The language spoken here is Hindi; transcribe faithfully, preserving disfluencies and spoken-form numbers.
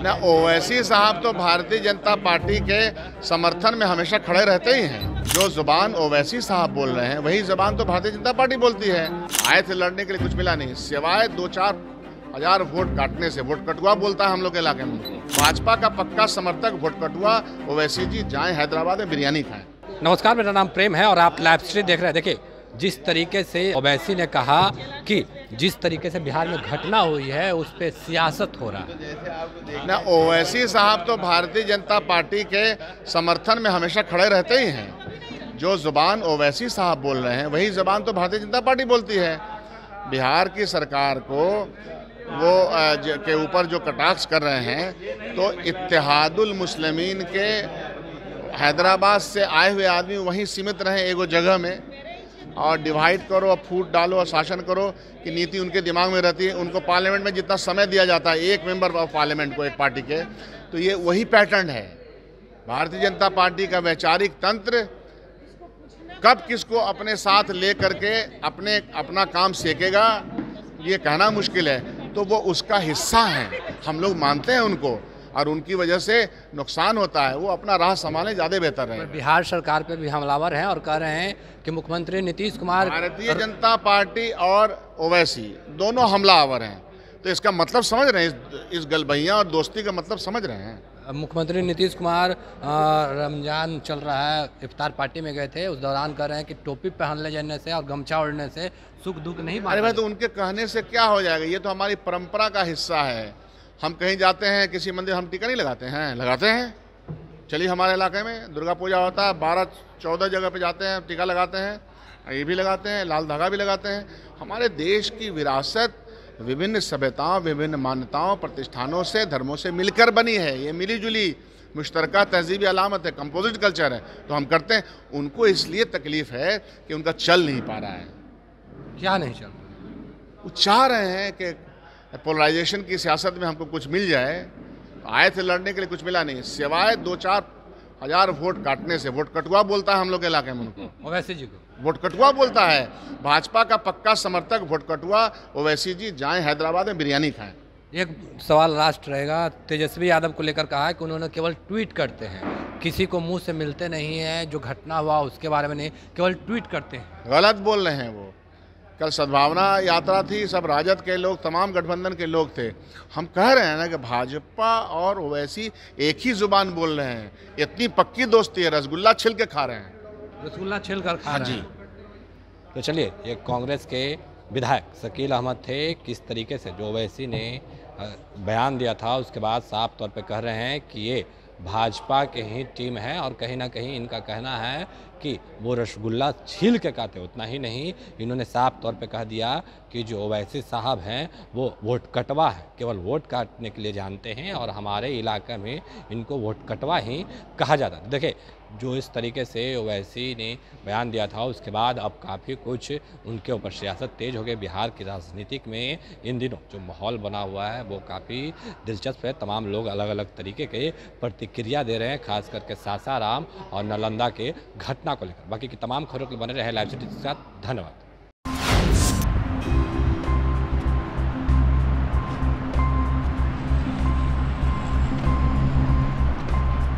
ना ओवैसी साहब तो भारतीय जनता पार्टी के समर्थन में हमेशा खड़े रहते ही हैं। जो जुबान ओवैसी साहब बोल रहे हैं वही जुबान तो भारतीय जनता पार्टी बोलती है। आए थे लड़ने के लिए, कुछ मिला नहीं सिवाय दो चार हजार वोट काटने से। वोट कटुआ बोलता है हम लोग के इलाके में। भाजपा का पक्का समर्थक वोट कटुआ। ओवैसी जी जाएं हैदराबाद में बिरयानी खाएं। नमस्कार, मेरा नाम प्रेम है और आप लाइव स्ट्रीम देख रहे हैं। देखिए, जिस तरीके से ओवैसी ने कहा कि जिस तरीके से बिहार में घटना हुई है उस पर सियासत हो रहा है। ना ओवैसी साहब तो भारतीय जनता पार्टी के समर्थन में हमेशा खड़े रहते ही हैं। जो जुबान ओवैसी साहब बोल रहे हैं वही जुबान तो भारतीय जनता पार्टी बोलती है। बिहार की सरकार को वो के ऊपर जो कटाक्ष कर रहे हैं, तो इत्तेहादुल मुस्लिमीन के हैदराबाद से आए हुए आदमी वहीं सीमित रहे एगो जगह में, और डिवाइड करो और फूट डालो और शासन करो कि नीति उनके दिमाग में रहती है। उनको पार्लियामेंट में जितना समय दिया जाता है एक मेंबर ऑफ पार्लियामेंट को, एक पार्टी के, तो ये वही पैटर्न है। भारतीय जनता पार्टी का वैचारिक तंत्र कब किसको अपने साथ ले करके अपने अपना काम सेकेगा ये कहना मुश्किल है। तो वो उसका हिस्सा है, हम लोग मानते हैं उनको, और उनकी वजह से नुकसान होता है। वो अपना राह संभालें, ज़्यादा बेहतर है। बिहार सरकार पे भी हमलावर हैं और कह रहे हैं कि मुख्यमंत्री नीतीश कुमार, भारतीय जनता पार्टी और ओवैसी दोनों हमलावर हैं। तो इसका मतलब समझ रहे हैं, इस, इस गलबैया और दोस्ती का मतलब समझ रहे हैं। मुख्यमंत्री नीतीश कुमार रमजान चल रहा है, इफ्तार पार्टी में गए थे, उस दौरान कह रहे हैं कि टोपी पहन ले जाने से और गमछा ओढ़ने से सुख दुख नहीं। अरे भाई, तो उनके कहने से क्या हो जाएगा? ये तो हमारी परंपरा का हिस्सा है। हम कहीं जाते हैं किसी मंदिर, हम टीका नहीं लगाते हैं? लगाते हैं। चलिए, हमारे इलाके में दुर्गा पूजा होता है, बारह चौदह जगह पे जाते हैं, टीका लगाते हैं, ये भी लगाते हैं, लाल धागा भी लगाते हैं। हमारे देश की विरासत विभिन्न सभ्यताओं, विभिन्न मान्यताओं, प्रतिष्ठानों से, धर्मों से मिलकर बनी है। ये मिली जुली मुश्तरका तहजीबी अलामत है, कंपोजिट कल्चर है, तो हम करते हैं। उनको इसलिए तकलीफ है कि उनका चल नहीं पा रहा है। क्या नहीं चल रहा? वो चाह रहे हैं कि पोलराइजेशन की सियासत में हमको कुछ मिल जाए। आए थे लड़ने के लिए, कुछ मिला नहीं सिवाय दो चार हजार वोट काटने से। वोट कटुआ बोलता है हम लोग के इलाके में उनको। ओवैसी जी को वोट कटुआ बोलता है। भाजपा का पक्का समर्थक वोट कटुआ। ओवैसी जी जाएं हैदराबाद में बिरयानी खाएं। एक सवाल लास्ट रहेगा। तेजस्वी यादव को लेकर कहा है कि उन्होंने केवल ट्वीट करते हैं, किसी को मुंह से मिलते नहीं हैं, जो घटना हुआ उसके बारे में नहीं, केवल ट्वीट करते हैं। गलत बोल रहे हैं वो। कल सद्भावना यात्रा थी, सब राजद के लोग, तमाम गठबंधन के लोग थे। हम कह रहे हैं ना कि भाजपा और ओवैसी एक ही जुबान बोल रहे हैं। इतनी पक्की दोस्ती है, रसगुल्ला छिल के खा रहे हैं। रसगुल्ला छिल कर खा रहे हैं। तो चलिए, ये कांग्रेस के विधायक शकील अहमद थे। किस तरीके से जो ओवैसी ने बयान दिया था उसके बाद साफ तौर पे कह रहे हैं कि ये भाजपा के ही टीम है, और कहीं ना कहीं इनका कहना है कि वो रसगुल्ला छील के खाते। उतना ही नहीं, इन्होंने साफ तौर पे कह दिया कि जो ओवैसी साहब हैं वो वोट कटवा है, केवल वोट काटने के लिए जानते हैं, और हमारे इलाके में इनको वोट कटवा ही कहा जाता है। देखिए, जो इस तरीके से ओवैसी ने बयान दिया था उसके बाद अब काफ़ी कुछ उनके ऊपर सियासत तेज हो गई। बिहार की राजनीतिक में इन दिनों जो माहौल बना हुआ है वो काफ़ी दिलचस्प है। तमाम लोग अलग अलग तरीके के प्रतिक्रिया दे रहे हैं, खास करके सासाराम और नालंदा के घटना को लेकर। बाकी की तमाम खबरों के बने रहे लाइव स्ट्रीम के साथ। धन्यवाद।